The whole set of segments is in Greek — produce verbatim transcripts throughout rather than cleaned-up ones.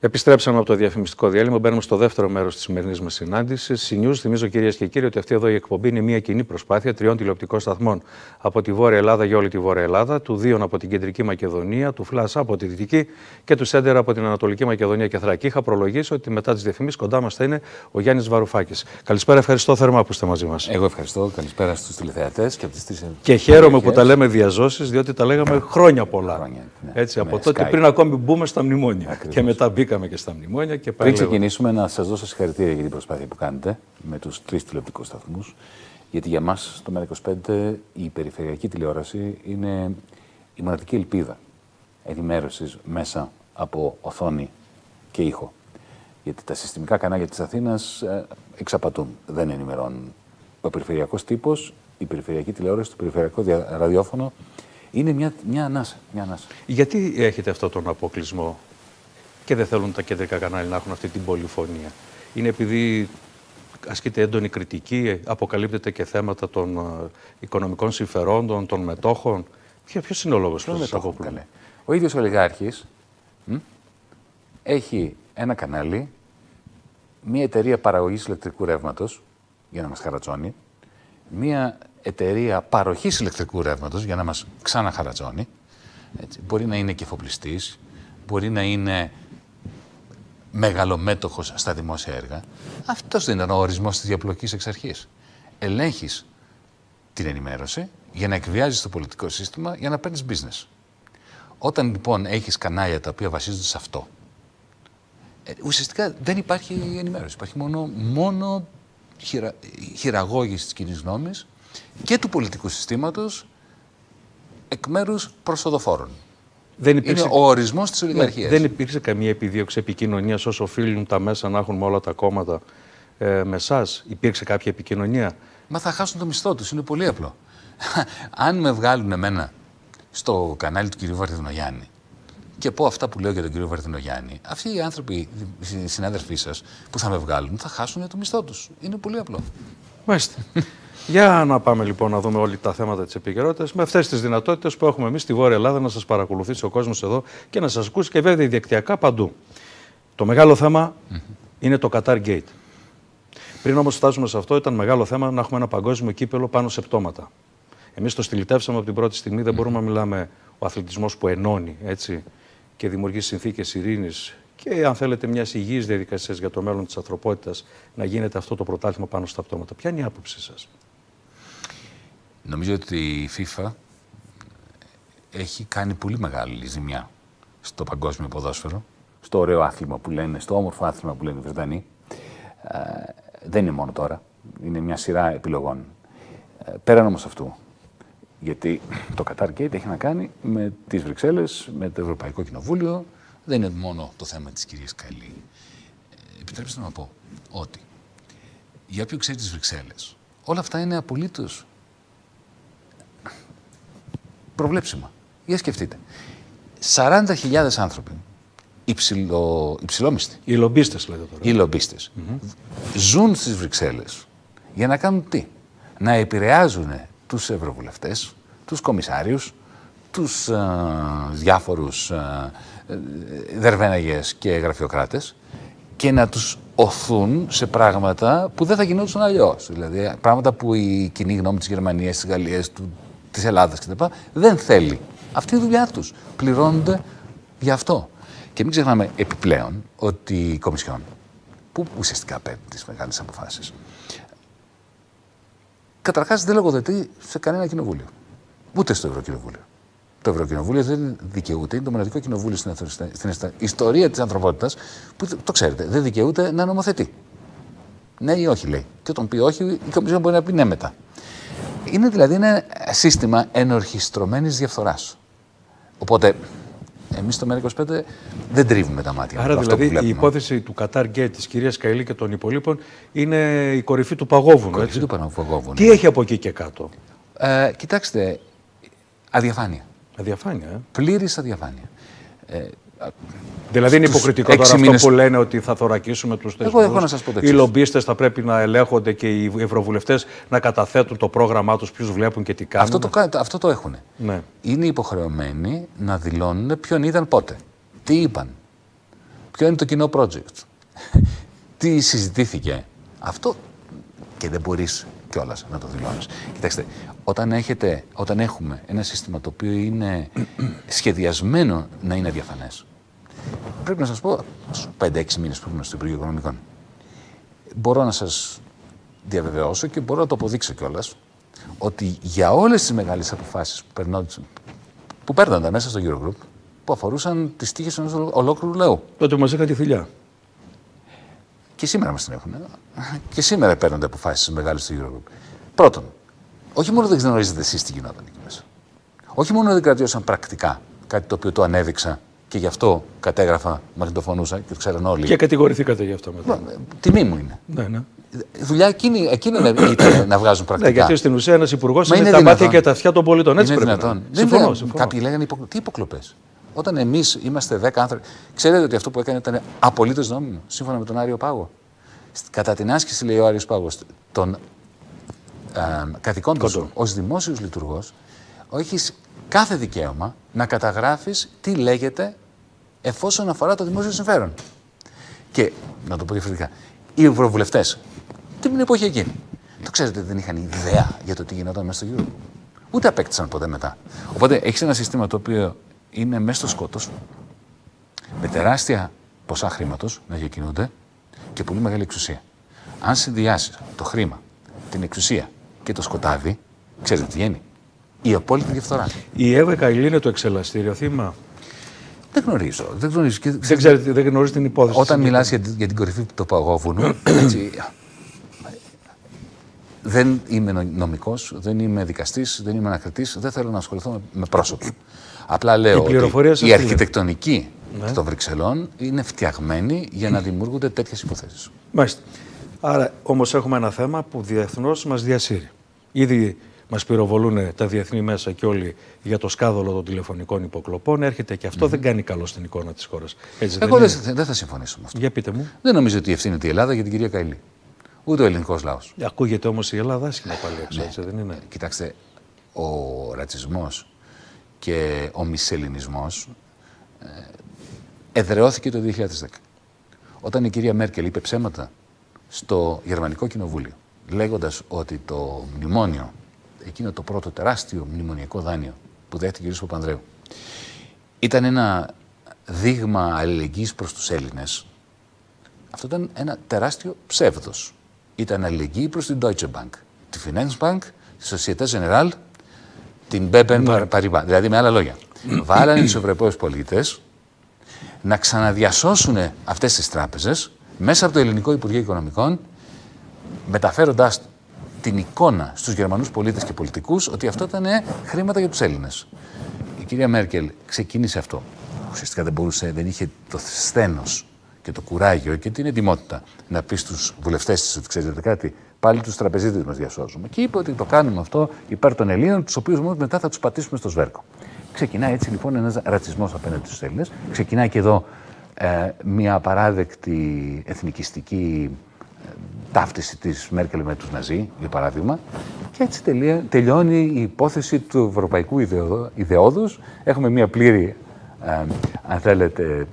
Επιστρέψαμε από το διαφημιστικό διάλειμμα. Μπαίνουμε στο δεύτερο μέρος της σημερινής μας συνάντησης. News. Θυμίζω, κυρίες και κύριοι, ότι αυτή εδώ η εκπομπή είναι μια κοινή προσπάθεια τριών τηλεοπτικών σταθμών από τη Βόρεια Ελλάδα για όλη τη Βόρεια Ελλάδα, του Δίων από την Κεντρική Μακεδονία, του Φλάσα από τη Δυτική και του Σέντερ από την Ανατολική Μακεδονία και Θράκη. Είχα προλογίσει ότι μετά τις διαφημίσεις κοντά μας θα είναι ο Γιάννης Βαρουφάκης. Καλησπέρα, ευχαριστώ θερμά που είστε μαζί μας. Εγώ ευχαριστώ. Καλησπέρα στους τηλεθεατές και από τις τρεις. Και χαίρομαι που τα λέμε διαζώσεις, διότι τα λέγαμε χρόνια πολλά. Χρόνια, ναι. Έτσι, με από τότε Skype. πριν ακόμη μπούμε στα μνημόνια. Ακριβώς. Και μετά μπήκαμε και στα μνημόνια. Και Πριν ξεκινήσουμε, να σας δώσω συγχαρητήρια για την προσπάθεια που κάνετε με τους τρεις τηλεοπτικούς σταθμούς. Γιατί για μας, στο ΜΕΡΑ είκοσι πέντε, η περιφερειακή τηλεόραση είναι η μοναδική ελπίδα ενημέρωσης μέσα από οθόνη και ήχο. Γιατί τα συστημικά κανάλια της Αθήνας ε, εξαπατούν, δεν ενημερώνουν. Ο περιφερειακός τύπος, η περιφερειακή τηλεόραση, το περιφερειακό δια, ραδιόφωνο είναι μια, μια, ανάσα, μια ανάσα. Γιατί έχετε αυτόν τον αποκλεισμό και δεν θέλουν τα κεντρικά κανάλια να έχουν αυτή την πολυφωνία? Είναι επειδή ασκείται έντονη κριτική, αποκαλύπτεται και θέματα των uh, οικονομικών συμφερόντων, των μετόχων? Ποιος είναι ο λόγος που σας αποκλείει? Ο ίδιος ο ολιγάρχης μ, έχει ένα κανάλι, μια εταιρεία παραγωγής ηλεκτρικού ρεύματος για να μας χαρατσώνει, μια εταιρεία παροχής ηλεκτρικού ρεύματος για να μας ξαναχαρατσώνει. Έτσι. Μπορεί να είναι και εφοπλιστής, μπορεί να είναι μεγαλομέτωχος στα δημόσια έργα. Αυτός δεν ήταν ο ορισμός της διαπλοκής εξ αρχής. Ελέγχεις την ενημέρωση για να εκβιάζεις το πολιτικό σύστημα για να παίρνεις business. Όταν λοιπόν έχεις κανάλια τα οποία βασίζονται σε αυτό, ε, ουσιαστικά δεν υπάρχει ενημέρωση. Υπάρχει μόνο, μόνο χειρα, χειραγώγηση της κοινής γνώμης και του πολιτικού συστήματος εκ μέρους προσοδοφόρων. Δεν υπήρξε... Είναι ο ορισμός της ολιγαρχίας. Δεν υπήρξε καμία επιδίωξη επικοινωνίας όσο οφείλουν τα μέσα να έχουν με όλα τα κόμματα ε, με εσάς? Υπήρξε κάποια επικοινωνία? Μα θα χάσουν το μισθό τους. Είναι πολύ απλό. Αν με βγάλουν εμένα στο κανάλι του κυρίου Βαρδινογιάννη και πω αυτά που λέω για τον κύριο Βαρδινογιάννη, αυτοί οι άνθρωποι, οι συνάδελφοί σας που θα με βγάλουν, θα χάσουν το μισθό τους. Είναι πολύ απλό. Μάλιστα. Για να πάμε λοιπόν να δούμε όλοι τα θέματα της επικαιρότητας με αυτές τις δυνατότητες που έχουμε εμείς στη Βόρεια Ελλάδα να σας παρακολουθήσει ο κόσμος εδώ και να σας ακούσει και βέβαια διαδικτυακά παντού. Το μεγάλο θέμα mm-hmm. είναι το Qatar Gate. Πριν όμως φτάσουμε σε αυτό, ήταν μεγάλο θέμα να έχουμε ένα παγκόσμιο κύπελο πάνω σε πτώματα. Εμείς το στυλιτεύσαμε από την πρώτη στιγμή, δεν μπορούμε να μιλάμε ο αθλητισμός που ενώνει, έτσι, και δημιουργεί συνθήκες ειρήνης και, αν θέλετε, μιας υγιής διαδικασίας για το μέλλον της ανθρωπότητας, να γίνεται αυτό το πρωτάθλημα πάνω στα πτώματα. Ποια είναι η άποψή σας? Νομίζω ότι η FIFA έχει κάνει πολύ μεγάλη ζημιά στο παγκόσμιο ποδόσφαιρο, στο ωραίο άθλημα που λένε, στο όμορφο άθλημα που λένε οι Βρετανοί. Ε, δεν είναι μόνο τώρα, είναι μια σειρά επιλογών. Ε, πέραν όμως αυτού, γιατί το Qatar Gate έχει να κάνει με τις Βρυξέλλες, με το Ευρωπαϊκό Κοινοβούλιο, δεν είναι μόνο το θέμα της κυρίας Καλή. Ε, επιτρέψτε να πω ότι, για όποιον ξέρει τις Βρυξέλλες, όλα αυτά είναι απολύτως προβλέψιμα. Για σκεφτείτε. σαράντα χιλιάδες άνθρωποι, υψηλο, υψηλόμιστοι. Οι λομπίστες λέτε τώρα. Οι λομπίστες. Mm-hmm. Ζουν στις Βρυξέλλες για να κάνουν τι? Να επηρεάζουν τους ευρωβουλευτές, τους κομισάριους, τους α, διάφορους α, δερβέναγες και γραφειοκράτες και να τους οθούν σε πράγματα που δεν θα γινόντουσαν αλλιώς. Δηλαδή, πράγματα που η κοινή γνώμη της Γερμανίας, της Γαλλίας, του, της Ελλάδας κτλ. Δεν θέλει. Αυτή είναι η δουλειά τους. Πληρώνονται γι' αυτό. Και μην ξεχνάμε επιπλέον ότι η Κομισιόν, που ουσιαστικά παίρνει τις μεγάλες αποφάσεις, καταρχάς δεν λογοδοτεί σε κανένα κοινοβούλιο. Ούτε στο Ευρωκοινοβούλιο. Το Ευρωκοινοβούλιο δεν δικαιούται, είναι το μοναδικό κοινοβούλιο στην, στην ιστορία της ανθρωπότητας που, το ξέρετε, δεν δικαιούται να νομοθετεί. Ναι ή όχι, λέει. Και όταν πει όχι, η Κομισιόν μπορεί να πει ναι μετά. Είναι δηλαδή ένα σύστημα ενορχιστρωμένης διαφθοράς. Οπότε, εμείς στο ΜΕΡΑ είκοσι πέντε δεν τρίβουμε τα μάτια. Άρα δηλαδή η υπόθεση του Qatar Gate της κυρίας Καηλή και των υπολείπων είναι η κορυφή του παγόβουνου. Η κορυφή του παγόβουνου. Τι έχει από εκεί και κάτω? Ε, κοιτάξτε, αδιαφάνεια. Αδιαφάνεια, ε? Πλήρης αδιαφάνεια. Ε, δηλαδή είναι υποκριτικό τώρα αυτό που λένε ότι θα θωρακίσουμε τους θεσμούς. Εγώ έχω να σας πω το εξής. Οι λομπίστες θα πρέπει να ελέγχονται και οι ευρωβουλευτές να καταθέτουν το πρόγραμμά τους, ποιους βλέπουν και τι κάνουν. Αυτό το, αυτό το έχουν. Ναι. Είναι υποχρεωμένοι να δηλώνουν ποιον είδαν πότε. Τι είπαν. Ποιο είναι το κοινό project. Τι συζητήθηκε. Αυτό και δεν μπορείς κιόλας να το δηλώνεις. Κοιτάξτε, όταν, έχετε, όταν έχουμε ένα σύστημα το οποίο είναι σχεδιασμένο να είναι διαφανές, πρέπει να σας πω, στους πέντε έξι μήνες που ήμουν στο Υπουργείο Οικονομικών, μπορώ να σας διαβεβαιώσω και μπορώ να το αποδείξω κιόλας, ότι για όλες τις μεγάλες αποφάσεις που, που παίρνονταν μέσα στο Eurogroup, που αφορούσαν τις τύχες ενός ολόκληρου λαού. Τότε μας έκανε τη δουλειά. Και σήμερα μας την έχουν. Και σήμερα παίρνονται αποφάσεις μεγάλες στο Eurogroup. Πρώτον, όχι μόνο δεν γνωρίζετε εσείς τι γινόταν εκεί μέσα. Όχι μόνο δεν κρατιώσαν πρακτικά κάτι το οποίο το ανέδειξα και γι' αυτό κατέγραφα, μαγνητοφωνούσα και το ξέραν όλοι. Και κατηγορηθήκατε γι' αυτό μετά. Τιμή μου είναι. Ναι, ναι. Δουλειά εκείνη, εκείνη ήταν να βγάζουν πρακτικά. Ναι, γιατί στην ουσία ένας υπουργός είναι, είναι τα μάτια και τα αυτιά των πολιτών. Έτσι είναι πρέπει δυνατόν. να είναι. Συμφωνώ, συμφωνώ. Κάποιοι λέγανε υπο... τι υποκλοπές. Όταν εμείς είμαστε δέκα άνθρωποι. Ξέρετε ότι αυτό που έκανε ήταν απολύτως νόμιμο, σύμφωνα με τον Άριο Πάγο. Κατά την άσκηση, λέει ο Άριος Πάγος, των ε, καθηκόντων σου ως δημόσιος λειτουργός, έχεις κάθε δικαίωμα να καταγράφεις τι λέγεται εφόσον αφορά το δημόσιο συμφέρον. Και, να το πω διαφορετικά, οι ευρωβουλευτές την εποχή εκείνη, το ξέρετε, δεν είχαν ιδέα για το τι γινόταν μέσα στο Euro. Ούτε απέκτησαν ποτέ μετά. Οπότε έχεις ένα σύστημα το οποίο είναι μέσα στο σκότος, με τεράστια ποσά χρήματος να διακινούνται και πολύ μεγάλη εξουσία. Αν συνδυάσεις το χρήμα, την εξουσία και το σκοτάδι, ξέρετε τι βγαίνει. Η απόλυτη διαφθορά. Η Εύα Καηλή είναι το εξελαστήριο θύμα. Δεν γνωρίζω. Δεν, γνωρίζω. Και... δεν, ξέρετε, δεν γνωρίζει την υπόθεση. Όταν μιλάς για, για την κορυφή του παγόβουνου, έτσι, δεν είμαι νομικός, δεν είμαι δικαστής, δεν είμαι ανακριτής, δεν θέλω να ασχοληθώ με, με πρόσωπο. Απλά λέω ότι η αρχιτεκτονική ναι. των Βρυξελών είναι φτιαγμένη για να δημιουργούνται τέτοιες υποθέσεις. Μάλιστα. Άρα όμως έχουμε ένα θέμα που διεθνώς μας διασύρει. Ήδη μας πυροβολούν τα διεθνή μέσα και όλοι για το σκάνδαλο των τηλεφωνικών υποκλοπών. Έρχεται και αυτό, mm-hmm. δεν κάνει καλό στην εικόνα της χώρας. Έτσι, Εγώ δεν, δεν, δεν θα συμφωνήσω με αυτό. Για πείτε μου. Δεν νομίζω ότι ευθύνεται η Ελλάδα για την κυρία Καηλή. Ούτε ο ελληνικός λαός. Ακούγεται όμως η Ελλάδα άσχημα πάλι έξω, ναι. έτσι δεν είναι. Κοιτάξτε, ο ρατσισμός και ο μισελληνισμός ε, εδραιώθηκε το δύο χιλιάδες δέκα. Όταν η κυρία Μέρκελ είπε ψέματα στο Γερμανικό Κοινοβούλιο, λέγοντας ότι το μνημόνιο, εκείνο το πρώτο τεράστιο μνημονιακό δάνειο που δέχτηκε ο κ. Παπανδρέου, ήταν ένα δείγμα αλληλεγγύης προς τους Έλληνες, αυτό ήταν ένα τεράστιο ψεύδος. Ήταν αλληλεγγύη προς την Deutsche Bank, τη Finanzbank, τη Société Générale, την μπι πι εν Paribas. Δηλαδή, με άλλα λόγια, βάλανε τους Ευρωπαίους πολίτες να ξαναδιασώσουν αυτές τις τράπεζες μέσα από το Ελληνικό Υπουργείο Οικονομικών, μεταφέροντας την εικόνα στους Γερμανούς πολίτες και πολιτικούς ότι αυτό ήταν χρήματα για τους Έλληνες. Η κυρία Μέρκελ ξεκίνησε αυτό. Ουσιαστικά δεν μπορούσε, δεν είχε το σθένος και το κουράγιο και την ετοιμότητα να πει στους βουλευτές της ότι ξέρετε κάτι, πάλι τους τραπεζίτες μας διασώζουμε. Και είπε ότι το κάνουμε αυτό υπέρ των Ελλήνων, τους οποίους μόνο μετά θα τους πατήσουμε στο σβέρκο. Ξεκινάει έτσι λοιπόν ένας ρατσισμός απέναντι στους Έλληνες. Ξεκινάει και εδώ ε, μια απαράδεκτη εθνικιστική ε, ταύτιση της Μέρκελ με τους Ναζί, για παράδειγμα. Και έτσι τελεία, τελειώνει η υπόθεση του ευρωπαϊκού ιδεο, ιδεώδους. Έχουμε μια πλήρη, ε, αν θέλετε,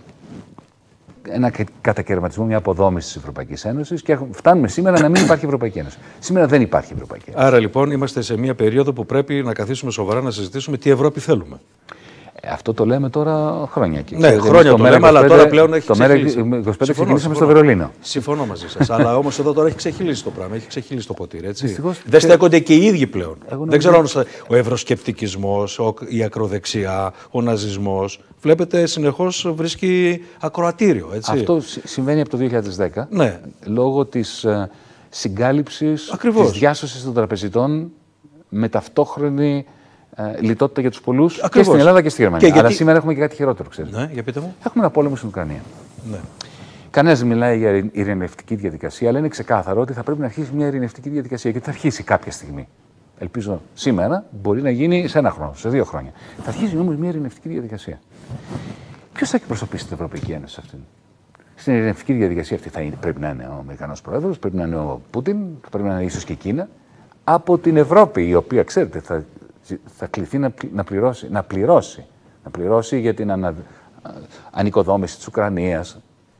ένα κατακαιρματισμό, μια αποδόμηση της Ευρωπαϊκής Ένωσης και φτάνουμε σήμερα να μην υπάρχει Ευρωπαϊκή Ένωση. Σήμερα δεν υπάρχει Ευρωπαϊκή Ένωση. Άρα λοιπόν είμαστε σε μια περίοδο που πρέπει να καθίσουμε σοβαρά να συζητήσουμε τι Ευρώπη θέλουμε. Ε, αυτό το λέμε τώρα χρόνια. Και ναι, χρόνια το, το λέμε, αλλά τώρα πλέον έχει το ξεχυλήσει. Το είκοσι πέντε ξεκινήσαμε στο Βερολίνο. Συμφωνώ μαζί σας. Αλλά όμως εδώ τώρα έχει ξεχυλήσει το πράγμα, έχει ξεχυλήσει το ποτήρι. Έτσι. Δυστυχώς, δεν στέκονται και οι ίδιοι πλέον. Εγώ δεν ξέρω αν ο ευρωσκεπτικισμός, η ακροδεξιά, ο ναζισμός, βλέπετε συνεχώς βρίσκει ακροατήριο. Έτσι. Αυτό συμβαίνει από το δύο χιλιάδες δέκα ναι. λόγω της uh, συγκάλυψης, της διάσωσης των τραπεζιτών με ταυτόχρονη Uh, λιτότητα για τους πολλούς και στην Ελλάδα και στη Γερμανία. Και αλλά γιατί... σήμερα έχουμε και κάτι χειρότερο, ξέρετε. Ναι, για πείτε μου. Έχουμε ένα πόλεμο στην Ουκρανία. Ναι. Κανένας δεν μιλάει για ειρηνευτική διαδικασία, αλλά είναι ξεκάθαρο ότι θα πρέπει να αρχίσει μια ειρηνευτική διαδικασία και θα αρχίσει κάποια στιγμή. Ελπίζω σήμερα, μπορεί να γίνει σε ένα χρόνο, σε δύο χρόνια. Θα αρχίσει όμως μια ειρηνευτική διαδικασία. Ποιος θα εκπροσωπήσει την Ευρωπαϊκή Ένωση σε αυτήν? Στην ειρηνευτική διαδικασία αυτή θα είναι, πρέπει να είναι ο Αμερικανός Πρόεδρος, πρέπει να είναι ο Πούτιν, πρέπει να είναι ίσως και η Κίνα. Από την Ευρώπη, η οποία, ξέρετε, θα. θα κληθεί να, να, πληρώσει, να, πληρώσει, να πληρώσει για την ανα, ανοικοδόμηση της Ουκρανίας.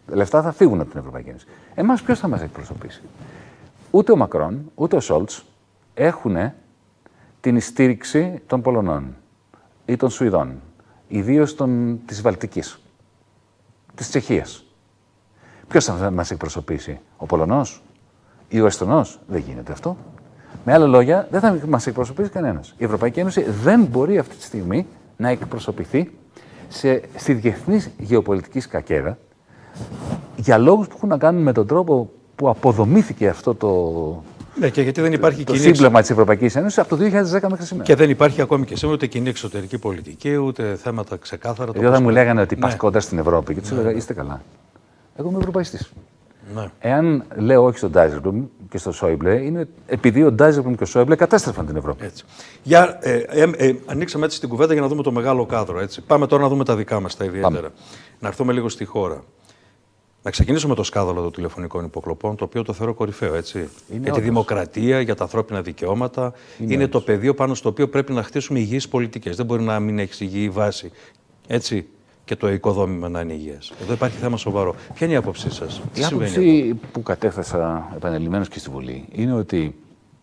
λεφτά θα φύγουν από την Ευρωπαϊκή Ένωση. Εμάς ποιος θα μας εκπροσωπήσει? Ούτε ο Μακρόν, ούτε ο Σόλτς έχουν την στήριξη των Πολωνών ή των Σουηδών, ιδίως της Βαλτικής, της Τσεχίας. Ποιος θα μας εκπροσωπήσει? Ο Πολωνός ή ο Εστονός? Δεν γίνεται αυτό. Με άλλα λόγια, δεν θα μας εκπροσωπήσει κανένας. Η Ευρωπαϊκή Ένωση δεν μπορεί αυτή τη στιγμή να εκπροσωπηθεί σε, στη διεθνή γεωπολιτική σκακέρα για λόγους που έχουν να κάνουν με τον τρόπο που αποδομήθηκε αυτό το, ναι, και γιατί δεν υπάρχει το κοινή σύμπλεγμα της Ευρωπαϊκής Ένωσης από το δύο χιλιάδες δέκα μέχρι σήμερα. Και δεν υπάρχει ακόμη και σήμερα ούτε κοινή εξωτερική πολιτική, ούτε θέματα ξεκάθαρα. Δηλαδή, όταν μου λέγανε ότι πας ναι. κοντά στην Ευρώπη, και τους ναι. έλεγα, είστε καλά. Εγώ είμαι ευρωπαϊστής. Ναι. Εάν λέω όχι στον Ντάιζελμπλουμ και στον Σόιμπλε, είναι επειδή ο Ντάιζελμπλουμ και ο Σόιμπλε κατέστρεφαν την Ευρώπη. Έτσι. Για, ε, ε, ε, ανοίξαμε έτσι την κουβέντα για να δούμε το μεγάλο κάδρο. Έτσι. Πάμε τώρα να δούμε τα δικά μας τα ιδιαίτερα. Πάμε. Να έρθουμε λίγο στη χώρα. Να ξεκινήσουμε το σκάνδαλο των τηλεφωνικών υποκλοπών, το οποίο το θεωρώ κορυφαίο. Έτσι. Είναι για όντως. τη δημοκρατία, για τα ανθρώπινα δικαιώματα. Είναι, είναι το πεδίο πάνω στο οποίο πρέπει να χτίσουμε υγιείς πολιτικές. Δεν μπορεί να μην έχει υγιή βάση. Έτσι. Και το οικοδόμημα να είναι υγιές. Εδώ υπάρχει θέμα σοβαρό. Ποια είναι η άποψή σας? Η άποψη που κατέθεσα επανειλημμένως και στη Βουλή είναι ότι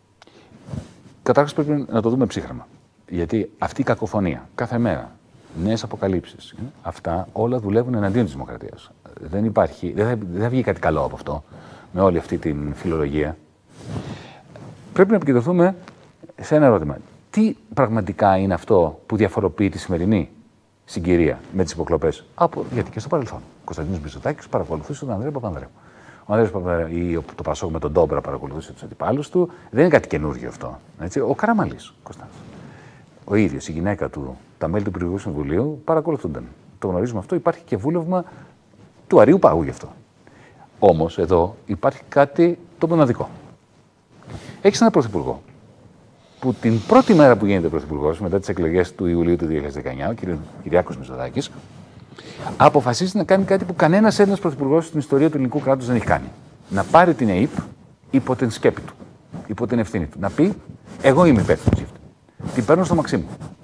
καταρχάς πρέπει να το δούμε ψύχραμα. Γιατί αυτή η κακοφωνία κάθε μέρα, νέες αποκαλύψεις, αυτά όλα δουλεύουν εναντίον της δημοκρατίας. Δεν υπάρχει, δεν θα, δεν θα βγει κάτι καλό από αυτό, με όλη αυτή την φιλολογία. Πρέπει να επικεντρωθούμε σε ένα ερώτημα. Τι πραγματικά είναι αυτό που διαφοροποιεί τη σημερινή συγκυρία με τις υποκλοπές? Από, γιατί και στο παρελθόν. Ο Κωνσταντίνος Μητσοτάκης παρακολουθούσε τον Ανδρέα Παπανδρέου. Ο Ανδρέας Παπανδρέου ή το Πασόκ με τον Ντόμπρα παρακολουθούσε τους αντιπάλους του. Δεν είναι κάτι καινούργιο αυτό. Έτσι. Ο Καραμαλής, Κωνσταντίνος. Ο ίδιος, η γυναίκα του, τα μέλη του Υπουργικού Συμβουλίου παρακολουθούνταν. Το γνωρίζουμε αυτό. Υπάρχει και βούλευμα του Αρείου Πάγου γι' αυτό. Όμως εδώ υπάρχει κάτι το μοναδικό. Έχεις έναν πρωθυπουργό που την πρώτη μέρα που γίνεται πρωθυπουργός, μετά τις εκλογές του Ιουλίου του δύο χιλιάδες δεκαεννιά, ο κ. Κυριάκος Μητσοτάκης, αποφασίζει να κάνει κάτι που κανένας Έλληνας πρωθυπουργός στην ιστορία του ελληνικού κράτους δεν έχει κάνει. Να πάρει την ΕΥΠ υπό την σκέπη του, υπό την ευθύνη του. Να πει, εγώ είμαι υπεύθυνος γι' αυτό. Την παίρνω στο μαξί μου.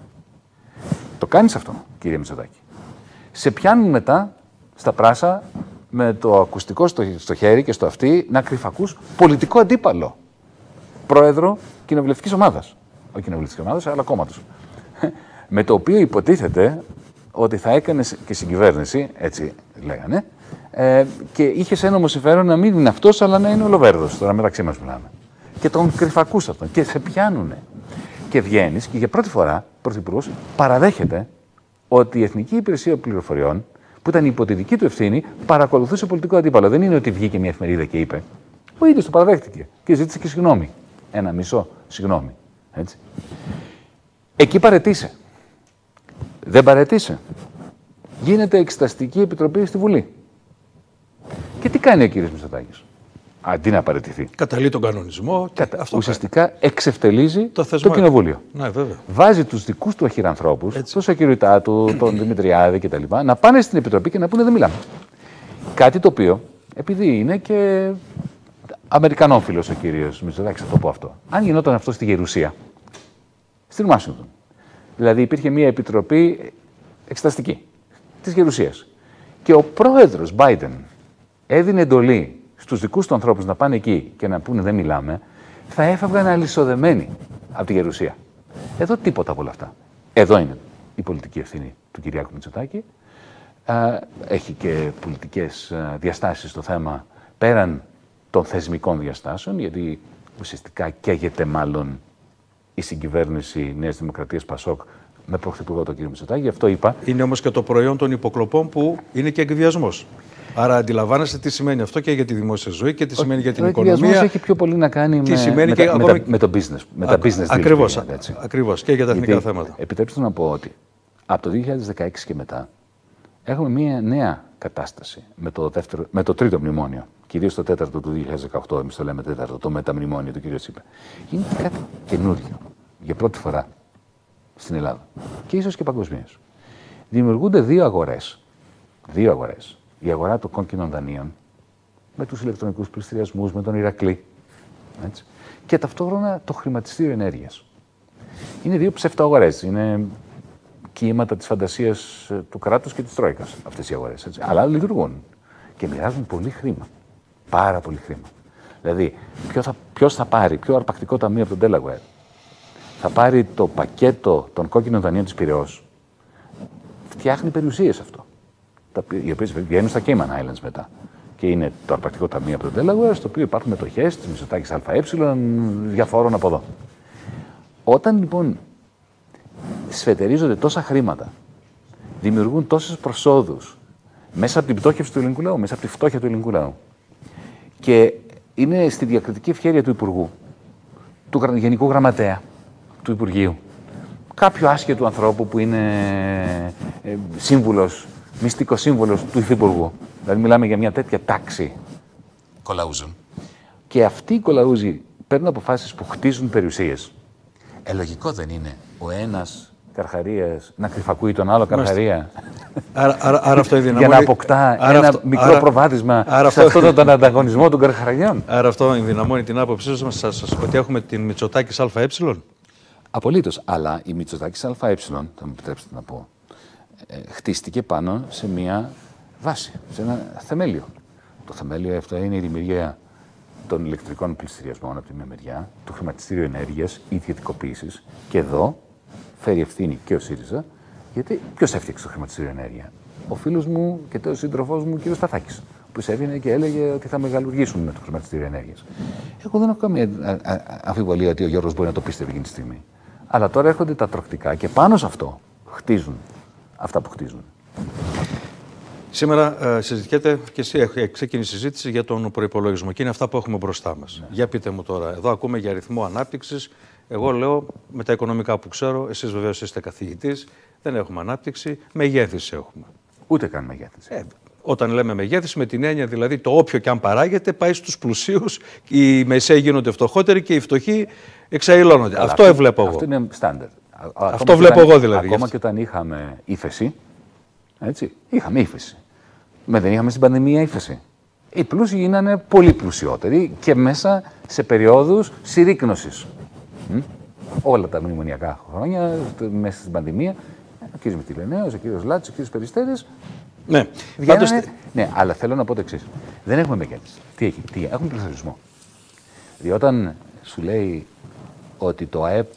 Το κάνεις αυτό, κύριε Μητσοτάκη. Σε πιάνουν μετά στα πράσα με το ακουστικό στο, στο χέρι και στο αυτί να κρυφακούς πολιτικό αντίπαλο. Πρόεδρο κοινοβουλευτικής ομάδας. Όχι κοινοβουλευτικής ομάδας, αλλά κόμματος. Με το οποίο υποτίθεται ότι θα έκανε και συγκυβέρνηση, έτσι λέγανε, ε, και είχε ένομο συμφέρον να μην είναι αυτός, αλλά να είναι ο Λοβέρδος. Τώρα μεταξύ μας μιλάμε. Και τον κρυφακούς αυτόν. Και σε πιάνουνε. Και βγαίνει και για πρώτη φορά ο Πρωθυπουργός παραδέχεται ότι η Εθνική Υπηρεσία Πληροφοριών, που ήταν υπό τη δική του ευθύνη, παρακολουθούσε πολιτικό αντίπαλο. Δεν είναι ότι βγήκε μια εφημερίδα και είπε. Ο ίδιος το παραδέχτηκε και ζήτησε και συγγνώμη. Ένα μισό συγγνώμη. Έτσι. Εκεί παρετήσε. Δεν παρετήσε. Γίνεται εξεταστική επιτροπή στη Βουλή. Και τι κάνει ο κύριος Μητσοτάκης? Αντί να παραιτηθεί. Καταλύει τον κανονισμό. Και Κατα... αυτό Ουσιαστικά εξευτελίζει το, το κοινοβούλιο. Ναι, βέβαια. Βάζει τους δικούς του αχυρανθρώπους, τον Σακυριτά του, τον Δημητριάδη κτλ., να πάνε στην επιτροπή και να πούνε δεν μιλάμε. Κάτι το οποίο, επειδή είναι και Αμερικανόφιλος ο κύριος Μητσοτάκης, θα το πω αυτό. Αν γινόταν αυτό στη Γερουσία, στην Ουάσιγκτον, δηλαδή υπήρχε μια επιτροπή εξεταστική της Γερουσίας και ο πρόεδρος Biden έδινε εντολή στους δικούς του ανθρώπους να πάνε εκεί και να πούνε δεν μιλάμε, θα έφευγαν αλυσοδεμένοι από τη Γερουσία. Εδώ τίποτα από όλα αυτά. Εδώ είναι η πολιτική ευθύνη του Κυριάκου Μητσοτάκη. Έχει και πολιτικές διαστάσεις στο θέμα πέραν των θεσμικών διαστάσεων, γιατί ουσιαστικά καίγεται μάλλον η συγκυβέρνηση Νέας Δημοκρατίας Πασόκ με πρωθυπουργό τον κύριο Μητσοτάκη. Γι' αυτό είπα. Είναι όμως και το προϊόν των υποκλοπών που είναι και εκβιασμός. Άρα αντιλαμβάνεστε τι σημαίνει αυτό και για τη δημόσια ζωή και τι σημαίνει για την ο οικονομία. Ο εκβιασμός έχει πιο πολύ να κάνει με, με, και τα, με, τα, με το business. Με τα business ακριβώς, ακριβώς και για τα εθνικά γιατί, θέματα. Επιτρέψτε να πω ότι από το δύο χιλιάδες δεκαέξι και μετά έχουμε μια νέα κατάσταση με το, δεύτερο, με το τρίτο μνημόνιο. Κυρίως το τέταρτο του δύο χιλιάδες δεκαοκτώ, εμείς το λέμε τέταρτο, το μεταμνημόνιο του κ. Τσίπρα. Γίνεται κάτι καινούριο για πρώτη φορά στην Ελλάδα και ίσως και παγκοσμίως. Δημιουργούνται δύο αγορές. Δύο αγορές. Η αγορά των κόκκινων δανείων με τους ηλεκτρονικούς πληστηριασμούς, με τον Ηρακλή. Έτσι. Και ταυτόχρονα το χρηματιστήριο ενέργειας. Είναι δύο ψευτοαγορές. Είναι κύματα της φαντασίας του κράτους και της Τρόικας αυτές οι αγορές. Έτσι. Αλλά λειτουργούν. Και μοιράζουν πολύ χρήμα. Πάρα πολύ χρήμα. Δηλαδή, ποιος θα, θα πάρει, ποιο αρπακτικό ταμείο από τον Delaware θα πάρει το πακέτο των κόκκινων δανείων της Πειραιώς. Φτιάχνει περιουσίες αυτό. Τα, οι οποίες βγαίνουν στα Cayman Islands μετά. Και είναι το αρπακτικό ταμείο από τον Delaware, στο οποίο υπάρχουν μετοχές της Μητσοτάκης ΑΕ, διαφόρων από εδώ. Όταν λοιπόν σφετερίζονται τόσα χρήματα, δημιουργούν τόσες προσόδους μέσα από την πτώχευση του ελληνικού λαού, μέσα από τη φτώχεια του ελληνικού λαού. Και είναι στη διακριτική ευχέρεια του Υπουργού, του Γενικού Γραμματέα του Υπουργείου, κάποιου άσχετου ανθρώπου που είναι ε, σύμβουλος, μυστικός σύμβουλος του Υφυπουργού. Δηλαδή, μιλάμε για μια τέτοια τάξη κολαούζων. Και αυτοί οι κολαούζοι παίρνουν αποφάσεις που χτίζουν περιουσίες. Ε, λογικό δεν είναι Ο ένας καρχαρίας να κρυφακούει τον άλλο καρχαρία. Άρα, άρα, άρα αυτό είναι για να αποκτά άρα ένα αυτό, μικρό άρα, προβάδισμα άρα σε αυτόν αυτό, τον ανταγωνισμό των καρχαριών. Άρα αυτό ενδυναμώνει την άποψή σας, σας, σας ότι έχουμε την Μητσοτάκης ΑΕ. Απολύτως. Αλλά η Μητσοτάκης ΑΕ, θα μου επιτρέψετε να πω, ε, χτίστηκε πάνω σε μια βάση, σε ένα θεμέλιο. Το θεμέλιο αυτό είναι η δημιουργία των ηλεκτρικών πληστηριασμών από τη μια μεριά, του χρηματιστήριου ενέργειας, ιδιωτικοποίησης. Και εδώ φέρει ευθύνη και ο ΣΥΡΙΖΑ, γιατί ποιος έφτιαξε το χρηματιστήριο ενέργεια? Ο φίλος μου και ο σύντροφός μου, κ. Σταθάκης, που έβγαινε και έλεγε ότι θα μεγαλουργήσουν με το χρηματιστήριο ενέργειας. Εγώ δεν έχω καμία αμφιβολία ότι ο Γιώργος μπορεί να το πίστευε εκείνη τη στιγμή. Αλλά τώρα έρχονται τα τροκτικά και πάνω σε αυτό χτίζουν αυτά που χτίζουν. Σήμερα ε, συζητιέται και εσύ έχει ξεκινήσει συζήτηση για τον προϋπολογισμό και είναι αυτά που έχουμε μπροστά μας. Ναι. Για πείτε μου τώρα, εδώ ακούμε για αριθμό ανάπτυξης. Εγώ λέω με τα οικονομικά που ξέρω, εσείς βεβαίως είστε καθηγητής, δεν έχουμε ανάπτυξη, μεγέθυνση έχουμε. Ούτε καν μεγέθυνση. Ε, όταν λέμε μεγέθυνση, με την έννοια δηλαδή το όποιο και αν παράγεται πάει στους πλουσίους, οι μεσαίοι γίνονται φτωχότεροι και οι φτωχοί εξαϊλώνονται. Αυτό αυτό βλέπω εγώ. Αυτό είναι στάνταρ. Αυτό βλέπω εγώ δηλαδή. Ακόμα και όταν είχαμε ύφεση, έτσι, είχαμε ύφεση. Με δεν είχαμε στην πανδημία ύφεση. Οι πλούσιοι γίνανε πολύ πλουσιότεροι και μέσα σε περιόδους συρρίκνωσης. Μ? Όλα τα μνημονιακά χρόνια, μέσα στην πανδημία, ο κ. Μητυλενέος, ο κ. Λάτσος, ο κ. Περιστέρης. Ναι. Βγαίνανε... Πάντως... ναι, αλλά θέλω να πω το εξής. Δεν έχουμε μεγέθυνση. Τι έχει, τι, έχουμε πληθωρισμό. Διότι όταν σου λέει ότι το ΑΕΠ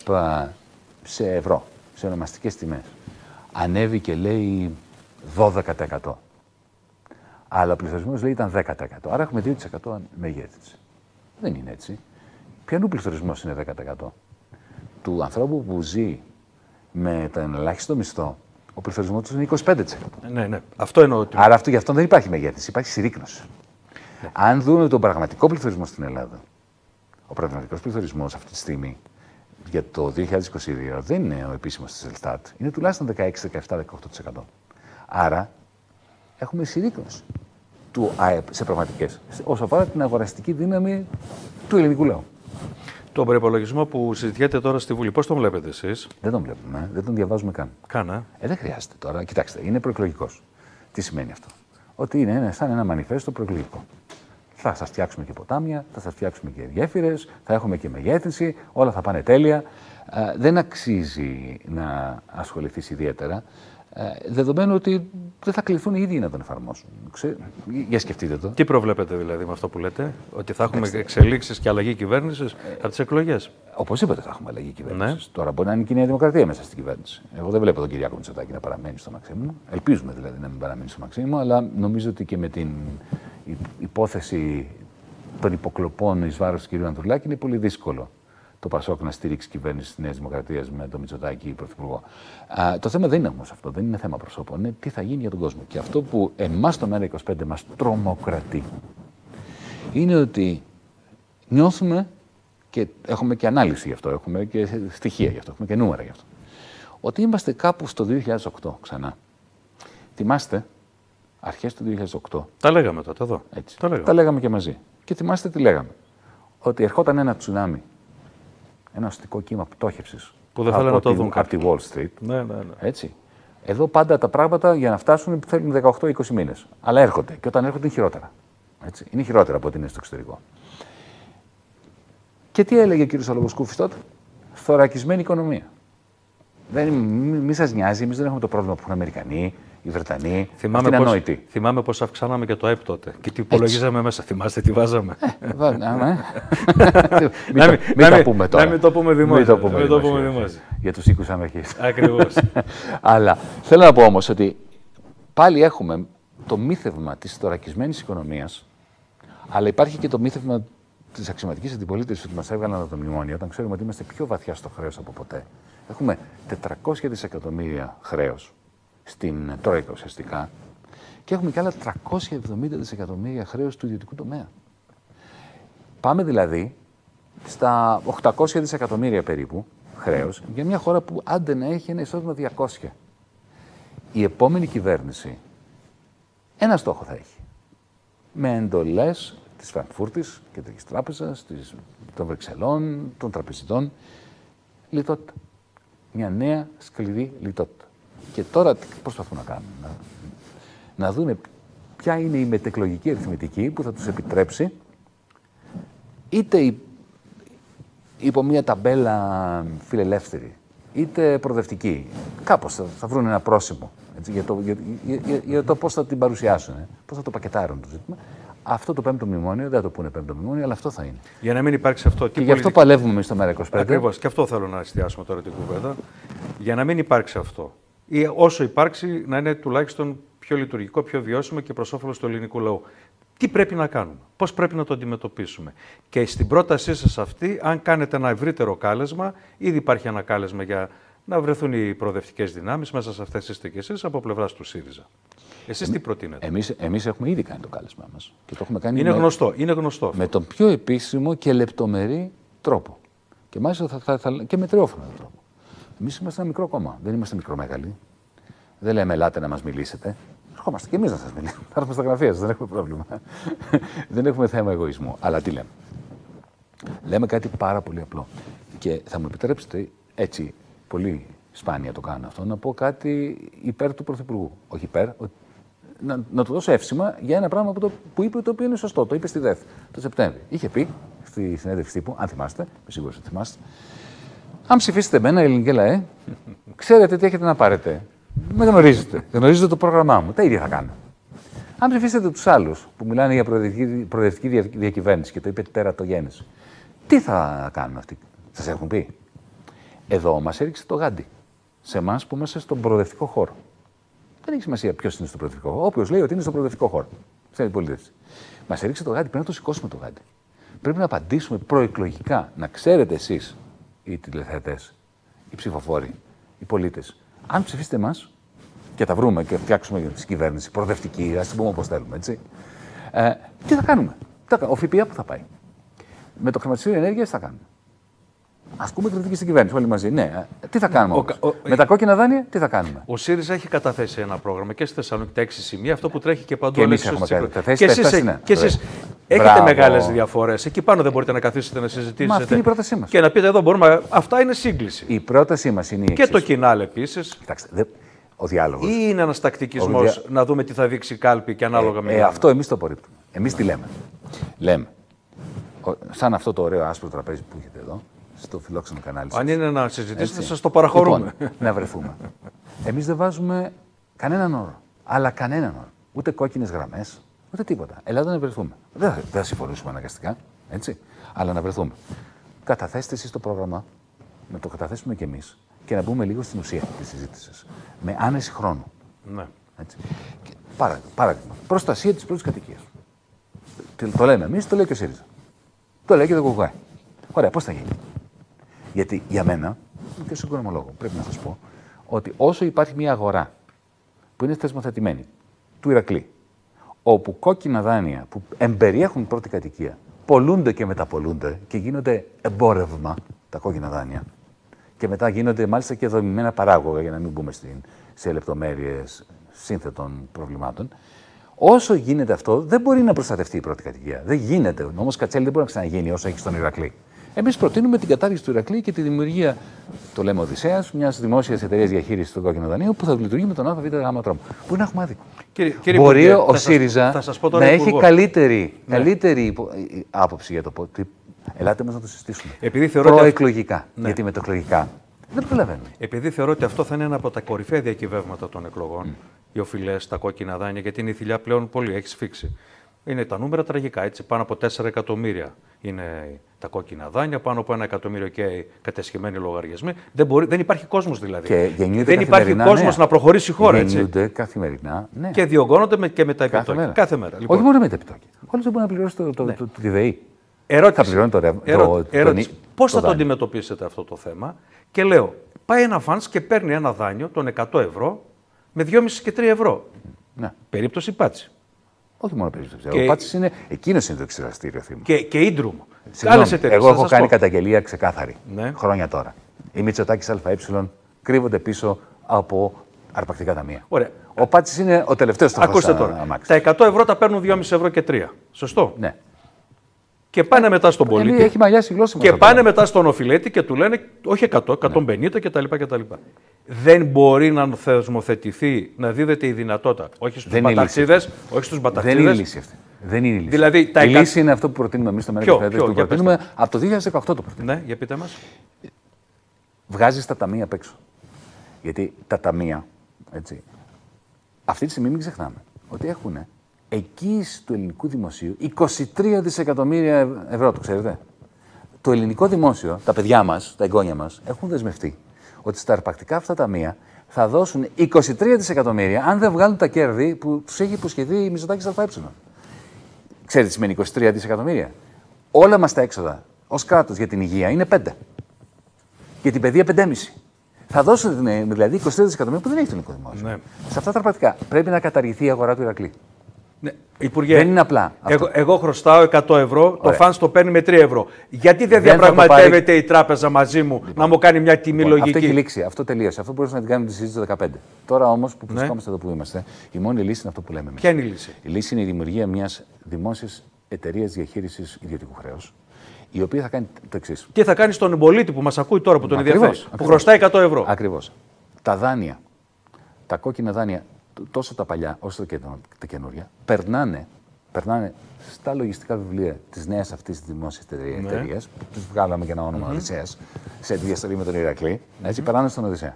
σε ευρώ, σε ονομαστικές τιμές, ανέβηκε λέει δώδεκα τοις εκατό. Αλλά ο πληθωρισμός λέει ήταν δέκα τοις εκατό. Άρα έχουμε δύο τοις εκατό μεγέθυνση. Δεν είναι έτσι. Ποιανού πληθωρισμός είναι δέκα τοις εκατό? Του ανθρώπου που ζει με τον ελάχιστο μισθό, ο πληθωρισμός του είναι είκοσι πέντε τοις εκατό. Ναι, ναι. Αυτό εννοώ. Ότι... Άρα αυτό, γι' αυτό δεν υπάρχει μεγέθυνση, υπάρχει συρρίκνωση. Ναι. Αν δούμε τον πραγματικό πληθωρισμό στην Ελλάδα, ο πραγματικός πληθωρισμός αυτή τη στιγμή για το δύο χιλιάδες είκοσι δύο δεν είναι ο επίσημος της Ελστάτ, είναι τουλάχιστον δεκαέξι, δεκαεπτά, δεκαοκτώ τοις εκατό. Άρα έχουμε συρρίκνωση του ΑΕΠ σε πραγματικές, όσο αφορά την αγοραστική δύναμη του ελληνικού λαού. Τον προϋπολογισμό που συζητιέται τώρα στη Βουλή, πώς τον βλέπετε εσείς? Δεν τον βλέπουμε, δεν τον διαβάζουμε καν. Καν, ε? ε δεν χρειάζεται τώρα. Κοιτάξτε, είναι προεκλογικός. Τι σημαίνει αυτό? Ότι είναι σαν ένα μανιφέστο προεκλογικό. Θα σας φτιάξουμε και ποτάμια, θα σας φτιάξουμε και γέφυρες, θα έχουμε και μεγέθυνση, όλα θα πάνε τέλεια. Ε, δεν αξίζει να ασχοληθείς ιδιαίτερα, ε, δεδομένου ότι δεν θα κληθούν οι ίδιοι να τον εφαρμόσουν. Ξέ... Για σκεφτείτε το. Τι προβλέπετε δηλαδή με αυτό που λέτε, ότι θα έχουμε εξελίξεις και αλλαγή κυβέρνησης ε, από τις εκλογές? Οπωσδήποτε θα έχουμε αλλαγή κυβέρνησης. Ναι. Τώρα μπορεί να είναι και η Νέα Δημοκρατία μέσα στην κυβέρνηση. Εγώ δεν βλέπω τον Κυριάκο Μητσοτάκη να παραμένει στο Μαξίμου. Ελπίζουμε δηλαδή να μην παραμένει στο Μαξίμου, αλλά νομίζω ότι και με την υπόθεση των υποκλοπών εις βάρος του κ. Ανδρουλάκη είναι πολύ δύσκολο το Πασόκ να στηρίξει κυβέρνηση της Νέας Δημοκρατίας με τον Μητσοτάκη πρωθυπουργό. Α, το θέμα δεν είναι όμως αυτό, δεν είναι θέμα προσώπων, είναι τι θα γίνει για τον κόσμο. Και αυτό που εμάς το ΜΕΡΑ είκοσι πέντε μας τρομοκρατεί είναι ότι νιώθουμε και έχουμε και ανάλυση γι' αυτό, έχουμε και στοιχεία γι' αυτό, έχουμε και νούμερα γι' αυτό. Ότι είμαστε κάπου στο δύο χιλιάδες οκτώ ξανά. Θυμάστε, αρχές του δύο χιλιάδες οκτώ. Τα λέγαμε τότε εδώ. Έτσι. Τα λέγαμε. Τα λέγαμε και μαζί. Και θυμάστε τι λέγαμε? Ότι ερχόταν ένα τσουνάμι, ένα αστικό κύμα πτώχευσης. Που δεν θέλουν να το δουν από τη Wall Street. Ναι, ναι, ναι. Έτσι. Εδώ πάντα τα πράγματα για να φτάσουν θέλουν δεκαοκτώ με είκοσι μήνες. Αλλά έρχονται. Και όταν έρχονται είναι χειρότερα. Έτσι. Είναι χειρότερα από ό,τι είναι στο εξωτερικό. Και τι έλεγε ο κ. Αλογοσκούφης τότε? Θωρακισμένη οικονομία. Δεν, μη, μη σας νοιάζει, εμείς δεν έχουμε το πρόβλημα που έχουν οι Αμερικανοί, οι Βρετανοί. Θυμάμαι είναι πώς, ανόητοι. θυμάμαι πώς αυξάναμε και το ΑΕΠ τότε και τι υπολογίζαμε μέσα. Θυμάστε τι βάζαμε. Μην τα πούμε τώρα. Να μην το πούμε δημόσια. Για τους οίκους ανοχής. Ακριβώς. Αλλά θέλω να πω όμως ότι πάλι έχουμε το μύθευμα της θωρακισμένης οικονομίας, αλλά υπάρχει και το μύθευμα της αξιωματικής αντιπολίτευσης ότι μας έβγαλαν από το μνημόνιο, όταν ξέρουμε ότι είμαστε πιο βαθιά στο χρέος από ποτέ. Έχουμε τετρακόσια δισεκατομμύρια χρέος στην Τρόικα ουσιαστικά και έχουμε και άλλα τριακόσια εβδομήντα δισεκατομμύρια χρέος του ιδιωτικού τομέα. Πάμε δηλαδή στα οκτακόσια δισεκατομμύρια περίπου χρέος για μια χώρα που άντε να έχει ένα εισόδημα διακόσια. Η επόμενη κυβέρνηση ένα στόχο θα έχει. Με εντολές της Φραγκφούρτης, Κεντρικής Τράπεζας, της, των Βρυξελών, των τραπεζιτών. Λιτότητα. Μια νέα σκληρή λιτότητα. Και τώρα τι προσπαθούν να κάνουν. Να, να δούνε ποια είναι η μετεκλογική αριθμητική που θα τους επιτρέψει είτε υπό μια ταμπέλα φιλελεύθερη, είτε προοδευτική. Κάπως θα, θα βρουν ένα πρόσημο έτσι, για, το, για, για, για το πώς θα την παρουσιάσουν, ε, πώς θα το πακετάρουν το ζήτημα. Αυτό το πέμπτο μνημόνιο, δεν θα το πούνε πέμπτο μνημόνιο, αλλά αυτό θα είναι. Για να μην υπάρξει αυτό. Και πολιτική... γι' αυτό παλεύουμε εμείς στο ΜΕΡΑ είκοσι πέντε. Ακριβώς. Και αυτό θέλω να εστιάσουμε τώρα την κουβέντα. Για να μην υπάρξει αυτό. Ή όσο υπάρξει, να είναι τουλάχιστον πιο λειτουργικό, πιο βιώσιμο και προς όφελος του ελληνικού λαού. Τι πρέπει να κάνουμε, πώς πρέπει να το αντιμετωπίσουμε. Και στην πρότασή σας αυτή, αν κάνετε ένα ευρύτερο κάλεσμα, ήδη υπάρχει ένα κάλεσμα για να βρεθούν οι προοδευτικές δυνάμεις, μέσα σε αυτές είστε και εσείς από πλευράς του ΣΥΡΙΖΑ. Εσείς τι προτείνετε? Εμείς, εμείς έχουμε ήδη κάνει το κάλεσμά μας. Και το έχουμε κάνει είναι, με, γνωστό, είναι γνωστό. Με τον πιο επίσημο και λεπτομερή τρόπο. Και μάλιστα θα, θα, θα, και με τριόφωνο τρόπο. Εμείς είμαστε ένα μικρό κόμμα. Δεν είμαστε μικρομέγαλοι. Δεν λέμε ελάτε να μας μιλήσετε. Ερχόμαστε και εμείς να σας μιλήσουμε. Θα έρθουμε στα γραφεία σας, δεν έχουμε πρόβλημα. Δεν έχουμε θέμα εγωισμού. Αλλά τι λέμε? Λέμε κάτι πάρα πολύ απλό. Και θα μου επιτρέψετε έτσι, πολύ σπάνια το κάνω αυτό, να πω κάτι υπέρ του Πρωθυπουργού. Όχι υπέρ, να, να του δώσω εύσημα για ένα πράγμα που, το, που είπε το οποίο είναι σωστό. Το είπε στη ΔΕΘ το Σεπτέμβρη. Είχε πει στη συνέντευξη τύπου, αν θυμάστε, είμαι σίγουρος ότι θυμάστε, αν ψηφίσετε εμένα, ελληνική λαέ, ξέρετε τι έχετε να πάρετε. Με γνωρίζετε. Γνωρίζετε το πρόγραμμά μου. Τα ίδια θα κάνω. Αν ψηφίσετε τους άλλους που μιλάνε για προοδευτική, προοδευτική διακυβέρνηση και το είπε τερατογέννηση, τι θα κάνουν αυτοί? Σας έχουν πει? Εδώ μας έριξε το γάντι. Σε εμάς που είμαστε στον προοδευτικό χώρο. Δεν έχει σημασία ποιος είναι στον προοδευτικό χώρο. Όποιος λέει ότι είναι στον προοδευτικό χώρο. Στην αντιπολίτευση. Μας έριξε το γάντι. Πρέπει να το σηκώσουμε το γάντι. Πρέπει να απαντήσουμε προεκλογικά. Να ξέρετε εσείς, οι τηλεθεατές, οι ψηφοφόροι, οι πολίτες, αν ψηφίσετε εμάς και τα βρούμε και φτιάξουμε τη κυβέρνηση προοδευτική, ας την πούμε όπως θέλουμε, έτσι. Ε, τι θα κάνουμε? Ο ΦΠΑ που θα πάει? Με το χρηματιστήριο ενέργειας τι θα κάνουμε? Ας πούμε κριτική στην κυβέρνηση, όλοι μαζί. Ναι, τι θα κάνουμε? Ο, ο, με τα κόκκινα δάνεια, τι θα κάνουμε? Ο ΣΥΡΙΖΑ έχει καταθέσει ένα πρόγραμμα και στη Θεσσαλονίκη τα έξι σημεία, αυτό που τρέχει και παντού. Και εμείς έχουμε καταθέσει. Και εσείς, ναι. και εσείς έχετε μεγάλες διαφορές. Εκεί πάνω δεν μπορείτε να καθίσετε να συζητήσετε. Μα αυτή είναι η πρότασή μας. Και να πείτε εδώ μπορούμε. Αυτά είναι σύγκληση. Η πρότασή μας είναι η εξής. Και το κοινάλ επίσης. Κοιτάξτε, δε, ο διάλογος. Ή είναι ένας τακτικισμός δια... να δούμε τι θα δείξει η κάλπη και ανάλογα ε, με. Ε, αυτό εμείς το απορρίπτουμε. Εμείς τι λέμε? Λέμε. Ο, σαν αυτό το ωραίο άσπρο τραπέζι που έχετε εδώ. Στο φιλόξενο κανάλι σας. Αν είναι να συζητήσετε, σας το παραχωρούμε. Λοιπόν, να βρεθούμε. Εμείς δεν βάζουμε κανέναν όρο. Αλλά κανέναν όρο. Ούτε κόκκινες γραμμές, ούτε τίποτα. Ελάτε να βρεθούμε. Δεν θα, θα συμφωνήσουμε αναγκαστικά, έτσι. Αλλά να βρεθούμε. Καταθέστε εσείς το πρόγραμμα, να το καταθέσουμε κι εμείς και να μπούμε λίγο στην ουσία της συζήτησης. Με άνεση χρόνου. Ναι. Έτσι. Και, παράδειγμα, παράδειγμα, προστασία της πρώτης κατοικίας. Το λέμε εμείς, το λέει και ο ΣΥΡΙΖΑ. Το λέει και το ΚΚΕ. Ωραία, πώς θα γίνει? Γιατί για μένα, και στον οικονομολόγο, πρέπει να σας πω, ότι όσο υπάρχει μια αγορά που είναι θεσμοθετημένη, του Ηρακλή, όπου κόκκινα δάνεια που εμπεριέχουν πρώτη κατοικία, πολλούνται και μεταπολούνται και γίνονται εμπόρευμα τα κόκκινα δάνεια, και μετά γίνονται μάλιστα και δομημένα παράγωγα, για να μην μπούμε στην, σε λεπτομέρειες σύνθετων προβλημάτων. Όσο γίνεται αυτό, δεν μπορεί να προστατευτεί η πρώτη κατοικία. Δεν γίνεται. Ο νόμος Κατσέλη δεν μπορεί να ξαναγίνει όσο έχει στον Ηρακλή. Εμείς προτείνουμε την κατάργηση του Ηρακλή και τη δημιουργία, το λέμε Οδυσσέας, μιας δημόσιας εταιρείας διαχείρισης των κόκκινων δανείων που θα λειτουργεί με τον ΑΒ τρόπο. Πού να έχουμε άδικο. Κύριε, κύριε Μπορεί Υπουργέ, ο ΣΥΡΙΖΑ θα σας πω να Υπουργό. έχει καλύτερη, ναι. καλύτερη άποψη για το πώ. Ελάτε μας να το συζητήσουμε. Επειδή θεωρώ προεκλογικά. ότι... ναι. Γιατί μετακλογικά δεν προλαβαίνουμε. Επειδή θεωρώ ότι αυτό θα είναι ένα από τα κορυφαία διακυβεύματα των εκλογών. Mm. οι οφειλές, τα κόκκινα δάνεια, γιατί είναι η θηλιά πλέον πολύ, έχει σφίξει. Είναι τα νούμερα τραγικά, έτσι, πάνω από τέσσερα εκατομμύρια είναι τα κόκκινα δάνεια, πάνω από ένα εκατομμύριο και οι κατεσχεμένοι λογαριασμοί. Δεν, μπορεί, δεν υπάρχει κόσμος δηλαδή. Και δεν υπάρχει κόσμος ναι. να προχωρήσει η χώρα. Γεννιούνται καθημερινά. Ναι. Και διωγγώνονται με, και με τα επιτόκια. Κάθε μέρα. Κάθε μέρα. Λοιπόν. Όχι μόνο με τα επιτόκια. Όλος δεν μπορεί να πληρώσει το, το, ναι. το, το, τη ΔΕΗ. Ερώτηση. Θα πληρώνει το ρεύμα. Ερώ... Ερώτηση. Πώς θα το το αντιμετωπίσετε αυτό το θέμα? Και λέω, πάει ένα φανς και παίρνει ένα δάνειο των εκατό ευρώ με δυόμισι και τρία ευρώ. Ναι. Περίπτωση Πάτση. Όχι μόνο περίπτωση. Και... Ο Πάτσης είναι, εκείνος είναι το εξεταστήριο θύμα. Και, και Ίντρουμ. Εγώ έχω κάνει πω. καταγγελία ξεκάθαρη. Ναι. Χρόνια τώρα. Οι Μητσοτάκης ΑΕ κρύβονται πίσω από αρπακτικά ταμεία. Ωραία. Ο Πάτσης είναι ο τελευταίος στόχος. Ακούστε τώρα. Τα εκατό ευρώ τα παίρνουν δυόμισι ευρώ και τρία. Σωστό. Ναι. Και πάνε μετά στον πολίτη. Έχει μαλλιάσει η γλώσσα και πάνε μετά στον οφειλέτη και του λένε όχι εκατό, εκατόν πενήντα κτλ. κτλ. Δεν μπορεί να θεσμοθετηθεί, να δίδεται η δυνατότητα. Όχι στους μπαταξίδες, όχι στους μπαταξίδες. Δεν είναι η λύση αυτή. Δεν είναι η λύση. Δηλαδή, τα η εκα... λύση είναι αυτό που προτείνουμε εμείς στο ΜΕΡΑ. Το προτείνουμε από το δύο χιλιάδες δεκαοκτώ το προτείνουμε. Ναι, για πείτε μας. Βγάζεις τα ταμεία απ' έξω. Γιατί τα ταμεία, έτσι, αυτή τη στιγμή μην ξεχνάμε ότι έχουν εγγύηση του ελληνικού δημοσίου είκοσι τρία δισεκατομμύρια ευρώ, το ξέρετε. Το ελληνικό δημόσιο, τα παιδιά μας, τα εγγόνια μας, έχουν δεσμευτεί ότι στα αρπακτικά αυτά ταμεία θα δώσουν είκοσι τρία δισεκατομμύρια αν δεν βγάλουν τα κέρδη που τους έχει υποσχεθεί η Μητσοτάκης ΑΕ. Ξέρετε τι σημαίνει είκοσι τρία δισεκατομμύρια? Όλα μας τα έξοδα ως κράτος για την υγεία είναι πέντε. Για την παιδεία πέντε κόμμα πέντε. Θα δώσουν δηλαδή είκοσι τρία δισεκατομμύρια που δεν έχει το ελληνικό δημόσιο. Ναι. Σε αυτά τα αρπακτικά πρέπει να καταργηθεί η αγορά του Ηρακλή. Ναι. Υπουργέ, δεν είναι απλά. Εγώ, εγώ χρωστάω εκατό ευρώ, ωραία. Το φανς το παίρνει με τρία ευρώ. Γιατί δεν, δεν διαπραγματεύεται πάρει... η τράπεζα μαζί μου λοιπόν, να μου κάνει μια τιμή λοιπόν, λογική? Αυτό έχει λήξει. Αυτό τελείωσε. Αυτό μπορούσε να την κάνουμε τη συζήτηση το δεκαπέντε. Τώρα όμως που βρισκόμαστε ναι. εδώ που είμαστε, η μόνη λύση είναι αυτό που λέμε εμείς. Ποια είναι η λύση? Η λύση είναι η δημιουργία μιας δημόσιας εταιρείας διαχείρισης ιδιωτικού χρέους, η οποία θα κάνει το εξής. Τι θα κάνει στον πολίτη που μας ακούει τώρα, που τον ενδιαφέρει, που ακριβώς. χρωστάει εκατό ευρώ. Ακριβώς. Τα δάνεια, τα κόκκινα δάνεια, τόσο τα παλιά όσο και τα καινούρια, περνάνε, περνάνε στα λογιστικά βιβλία της νέας αυτής της δημόσιας εταιρείας, ναι. που τους βγάλαμε και ένα όνομα mm-hmm. Οδυσσέας, σε διαστολή με τον Ηρακλή, έτσι, mm-hmm. περνάνε στον Οδυσσέα.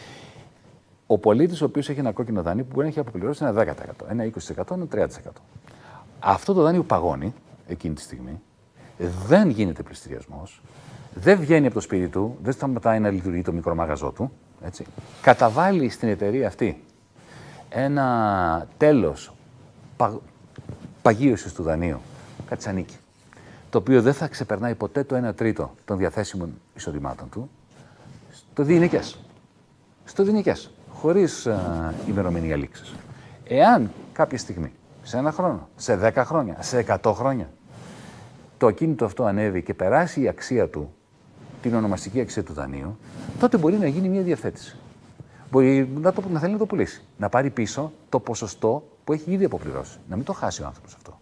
Ο πολίτης ο οποίος έχει ένα κόκκινο δάνειο που μπορεί να έχει αποπληρώσει ένα δέκα τοις εκατό, ένα είκοσι τοις εκατό, ένα τριάντα τοις εκατό. Αυτό το δάνειο παγώνει εκείνη τη στιγμή, δεν γίνεται πληστηριασμός, δεν βγαίνει από το σπίτι του, δεν σταματάει να λειτουργεί το μικρό μαγαζό του, έτσι. Καταβάλει στην εταιρεία αυτή ένα τέλος πα... παγίωσης του δανείου, κάτι σαν νίκη, το οποίο δεν θα ξεπερνάει ποτέ το ένα τρίτο των διαθέσιμων εισοδημάτων του, στο διηνικές. Στο διηνικές, χωρίς α, ημερομηνία λήξης. Εάν κάποια στιγμή, σε ένα χρόνο, σε δέκα χρόνια, σε εκατό χρόνια, το ακίνητο αυτό ανέβει και περάσει η αξία του, την ονομαστική αξία του δανείου, τότε μπορεί να γίνει μια διευθέτηση. Μπορεί να, το, να θέλει να το πουλήσει. Να πάρει πίσω το ποσοστό που έχει ήδη αποπληρώσει. Να μην το χάσει ο άνθρωπος αυτό.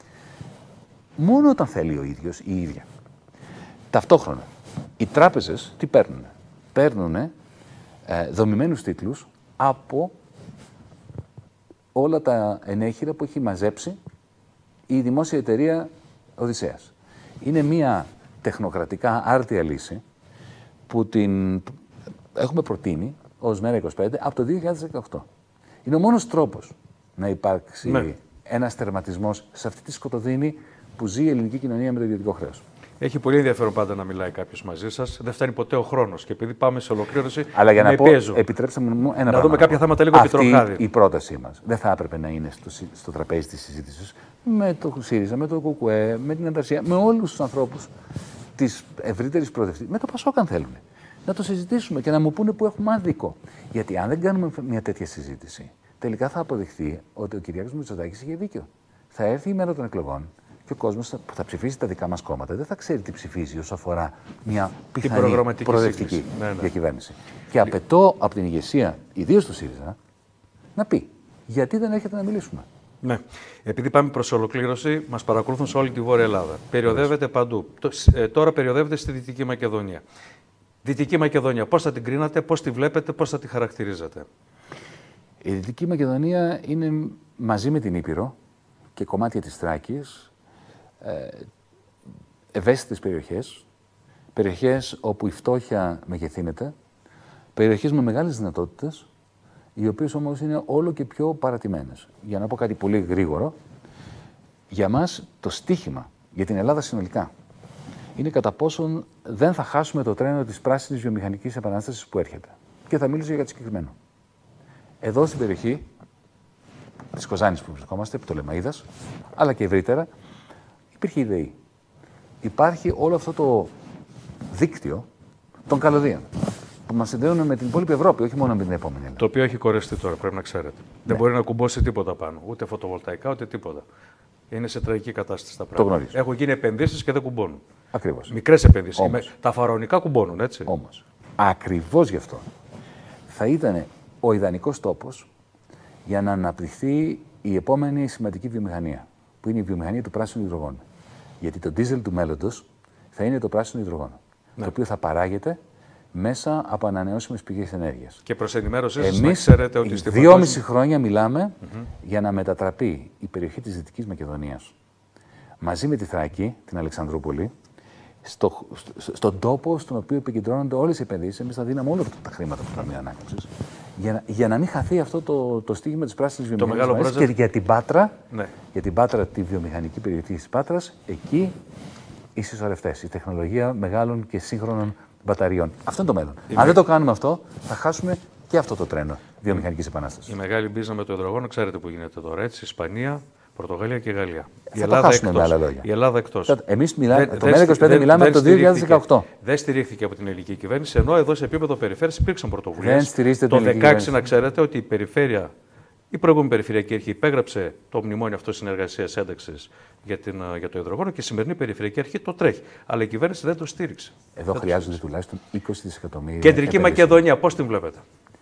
Μόνο όταν θέλει ο ίδιος ή η ίδια. Ταυτόχρονα, οι τράπεζες τι παίρνουν? Παίρνουν ε, δομημένους τίτλους από όλα τα ενέχειρα που έχει μαζέψει η δημόσια εταιρεία Οδυσσέας. Είναι μια τεχνοκρατικά άρτια λύση που την έχουμε προτείνει ως ΜΕΡΑ είκοσι πέντε από το δύο χιλιάδες δεκαοκτώ. Είναι ο μόνος τρόπος να υπάρξει ναι. ένας τερματισμός σε αυτή τη σκοτωδίνη που ζει η ελληνική κοινωνία με το ιδιωτικό χρέος. Έχει πολύ ενδιαφέρον πάντα να μιλάει κάποιος μαζί σας. Δεν φτάνει ποτέ ο χρόνος. Και επειδή πάμε σε ολοκλήρωση, αλλά για να με πω, πιέζω. Επιτρέψτε μου ένα να πράγμα. δούμε κάποια θέματα λίγο επιτροχάδι. Η πρότασή μας δεν θα έπρεπε να είναι στο, στο τραπέζι της συζήτησης με το ΣΥΡΙΖΑ, με το ΚΚΕ, με την Ανταρσία, με όλους τους ανθρώπους της ευρύτερης προοδευτικής, με το ΠΑΣΟΚ αν θέλουν. Να το συζητήσουμε και να μου πούνε που έχουμε άδικο. Γιατί αν δεν κάνουμε μια τέτοια συζήτηση, τελικά θα αποδειχθεί ότι ο Κυριάκος Μητσοτάκης είχε δίκιο. Θα έρθει η μέρα των εκλογών και ο κόσμος που θα ψηφίσει τα δικά μας κόμματα δεν θα ξέρει τι ψηφίζει όσο αφορά μια πιθανή προοδευτική ναι, ναι. διακυβέρνηση. Και απαιτώ από την ηγεσία, ιδίως του ΣΥΡΙΖΑ, να πει γιατί δεν έρχεται να μιλήσουμε. Ναι. Επειδή πάμε προς ολοκλήρωση, μας παρακολουθούν σε όλη τη Βόρεια Ελλάδα. Περιοδεύεται παντού. Ε, τώρα περιοδεύεται στη Δυτική Μακεδονία. Δυτική Μακεδονία, πώς θα την κρίνατε, πώς τη βλέπετε, πώς θα τη χαρακτηρίζατε? Η Δυτική Μακεδονία είναι μαζί με την Ήπειρο και κομμάτια της Θράκης ε, ευαίσθητες περιοχές, περιοχές όπου η φτώχεια μεγεθύνεται, περιοχές με μεγάλες δυνατότητες, οι οποίες όμως είναι όλο και πιο παρατημένες. Για να πω κάτι πολύ γρήγορο, για μας το στίχημα για την Ελλάδα συνολικά είναι κατά πόσον δεν θα χάσουμε το τρένο της πράσινης βιομηχανικής επανάστασης που έρχεται. Και θα μίλήσω για κάτι συγκεκριμένο. Εδώ στην περιοχή της Κοζάνης που βρισκόμαστε, επί Πτολεμαΐδας, αλλά και ευρύτερα, υπήρχε η ΔΕΗ. Υπάρχει όλο αυτό το δίκτυο των καλωδίων που μας συνδέουν με την υπόλοιπη Ευρώπη, όχι μόνο με την επόμενη Ελλάδα. Το οποίο έχει κορεστεί τώρα, πρέπει να ξέρετε. Ναι. Δεν μπορεί να κουμπώσει τίποτα πάνω. Ούτε φωτοβολταϊκά, ούτε τίποτα. Είναι σε τραγική κατάσταση τα πράγματα. Το γνωρίζω. Έχουν γίνει επενδύσεις και δεν κουμπώνουν. Ακριβώς. Μικρές επενδύσεις. Τα φαραωνικά κουμπώνουν, έτσι. Όμως, ακριβώς γι' αυτό θα ήταν ο ιδανικός τόπος για να αναπτυχθεί η επόμενη σημαντική βιομηχανία, που είναι η βιομηχανία του πράσινου υδρογόνου. Γιατί το ντίζελ του μέλλοντος θα είναι το πράσινο υδρογόνο, ναι. το οποίο θα παράγεται μέσα από ανανεώσιμες πηγές ενέργειας. Και προς ενημέρωσή σας, να ξέρετε ότι στη δυόμιση χρόνια μιλάμε mm-hmm. για να μετατραπεί η περιοχή της Δυτικής Μακεδονίας μαζί με τη Θράκη, την Αλεξανδρούπολη, στο, στο, στον τόπο στον οποίο επικεντρώνονται όλες οι επενδύσεις. Εμείς θα δίναμε όλα τα χρήματα του Ταμείου Ανάκαμψης για, να, για να μην χαθεί αυτό το, το στίγμα της πράσινης βιομηχανίας. Και για την Πάτρα, ναι. για την Πάτρα, τη βιομηχανική περιοχή της Πάτρας, εκεί οι συσσωρευτές, η τεχνολογία μεγάλων και σύγχρονων μπαταριών. Αυτό είναι το μέλλον. Η Αν με... δεν το κάνουμε αυτό, θα χάσουμε και αυτό το τρένο βιομηχανικής επανάστασης. Η μεγάλη μπίζνα με το υδρογόνο, ξέρετε που γίνεται τώρα, έτσι, Ισπανία, Πορτογαλία και Γαλλία. Θα η Ελλάδα το χάσουμε, με άλλα λόγια. Η Ελλάδα εκτός. Εμείς μιλάμε, το ΜΕΡΑ είκοσι πέντε μιλάμε από το δύο χιλιάδες δεκαοκτώ. Δεν στηρίχθηκε από την ελληνική κυβέρνηση, ενώ εδώ σε επίπεδο περιφέρειας υπήρξαν πρωτοβουλίες. Δεν στηρίζεται το δύο χιλιάδες δεκαέξι να ξέρετε ότι η περιφέρεια, η προηγούμενη περιφερειακή αρχή υπέγραψε το μνημόνιο αυτό συνεργασίας ένταξης για, για το υδρογόνο και η σημερινή περιφερειακή αρχή το τρέχει. Αλλά η κυβέρνηση δεν το στήριξε. Εδώ δεν χρειάζονται τουλάχιστον είκοσι δισεκατομμύρια. Κεντρική Μακεδονία, πώς την βλέπετε?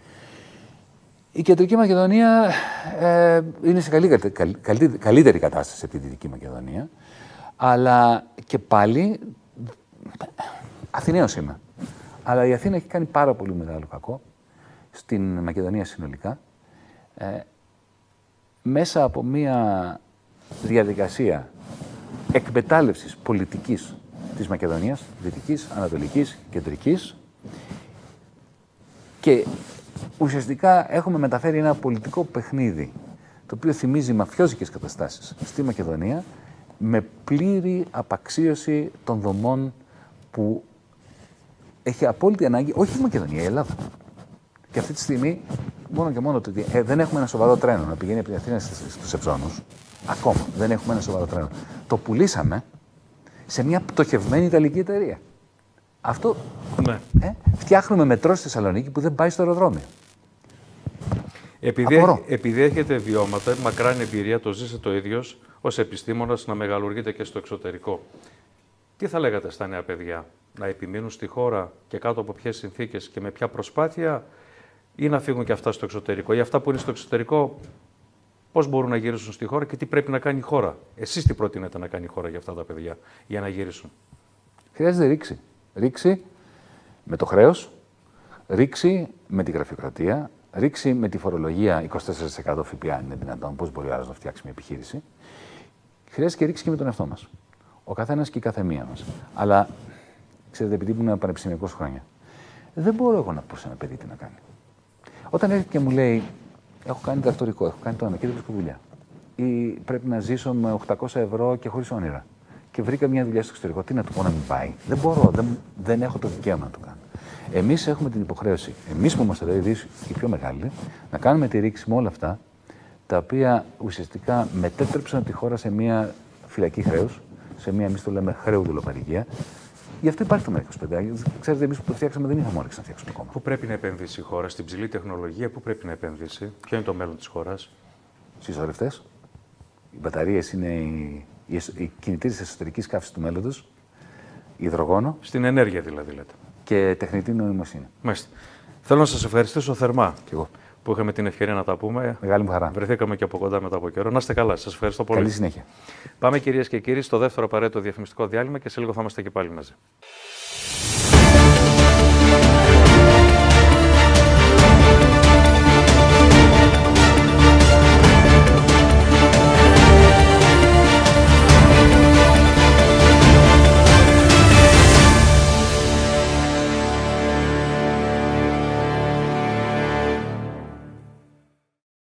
Η Κεντρική Μακεδονία ε, είναι σε καλή, καλή, καλύτερη κατάσταση από τη Δυτική Μακεδονία, αλλά και πάλι Αθηναίος είμαι. Αλλά η Αθήνα έχει κάνει πάρα πολύ μεγάλο κακό στην Μακεδονία συνολικά, ε, μέσα από μια διαδικασία εκμετάλλευσης πολιτικής της Μακεδονίας, Δυτικής, Ανατολικής, Κεντρικής, και ουσιαστικά έχουμε μεταφέρει ένα πολιτικό παιχνίδι, το οποίο θυμίζει μαφιόζικες καταστάσεις στη Μακεδονία, με πλήρη απαξίωση των δομών που έχει απόλυτη ανάγκη, όχι η Μακεδονία, η Ελλάδα. Και αυτή τη στιγμή, μόνο και μόνο το ότι ε, δεν έχουμε ένα σοβαρό τρένο να πηγαίνει από την Αθήνα στους Ευζώνους, ακόμα δεν έχουμε ένα σοβαρό τρένο. Το πουλήσαμε σε μια πτωχευμένη Ιταλική εταιρεία. Αυτό ναι. ε, φτιάχνουμε μετρό στη Θεσσαλονίκη που δεν πάει στο αεροδρόμιο. Επειδή, επειδή έχετε βιώματα, μακράν εμπειρία, το ζήσετε το ίδιος ως επιστήμονας, να μεγαλουργείτε και στο εξωτερικό. Τι θα λέγατε στα νέα παιδιά, να επιμείνουν στη χώρα και κάτω από ποιες συνθήκες και με ποια προσπάθεια, ή να φύγουν και αυτά στο εξωτερικό, ή αυτά που είναι στο εξωτερικό, πώς μπορούν να γυρίσουν στη χώρα και τι πρέπει να κάνει η χώρα? Εσείς τι προτείνετε να κάνει η χώρα για αυτά τα παιδιά, για να γυρίσουν? Χρειάζεται ρήξη. Ρήξη με το χρέος, ρήξη με τη γραφειοκρατία, ρήξη με τη φορολογία είκοσι τέσσερα τοις εκατό ΦΠΑ, αν είναι δυνατόν, πώς μπορεί ο άλλος να φτιάξει μια επιχείρηση. Χρειάζεται και ρήξη και με τον εαυτό μας. Ο καθένας και η καθεμία μας. Αλλά, ξέρετε, επειδή ήμουν πανεπιστημιακός χρόνια, δεν μπορώ εγώ να πω σε ένα παιδί τι να κάνει. Όταν έρχεται και μου λέει, έχω κάνει διδακτορικό, έχω κάνει το ένα και δεν βρίσκω δουλειά. Ή πρέπει να ζήσω με οκτακόσια ευρώ και χωρίς όνειρα. Και βρήκα μια δουλειά στο εξωτερικό. Τι να του πω να μην πάει? Δεν μπορώ, δεν, δεν έχω το δικαίωμα να το κάνω. Εμείς έχουμε την υποχρέωση, εμείς που είμαστε δηλαδή οι πιο μεγάλοι, να κάνουμε τη ρήξη με όλα αυτά, τα οποία ουσιαστικά μετέτρεψαν τη χώρα σε μια φυλακή χρέους, σε μια, εμείς το λέμε, χρέου-δουλοπαρικία. Γι' αυτό υπάρχει το ΜΕΡΑ είκοσι πέντε. Ξέρετε, εμείς που το φτιάξαμε δεν είχαμε όρεξη να φτιάξουμε ακόμα. Πού πρέπει να επενδύσει η χώρα, στην ψηλή τεχνολογία, πού πρέπει να επενδύσει, ποιο είναι το μέλλον της χώρας? Συσσωρευτές. Οι μπαταρίες είναι οι, οι, οι κινητήρες της εσωτερικής καύσης του μέλλοντος. Υδρογόνο. Στην ενέργεια δηλαδή, λέτε. Και τεχνητή νοημοσύνη. Μάλιστα. Θέλω να σας ευχαριστήσω θερμά και εγώ. που είχαμε την ευκαιρία να τα πούμε. Μεγάλη μου χαρά. Βρεθήκαμε και από κοντά μετά από καιρό. Να είστε καλά. Σας ευχαριστώ πολύ. Καλή συνέχεια. Πάμε, κυρίες και κύριοι, στο δεύτερο απαραίτητο διαφημιστικό διάλειμμα και σε λίγο θα είμαστε και πάλι μαζί.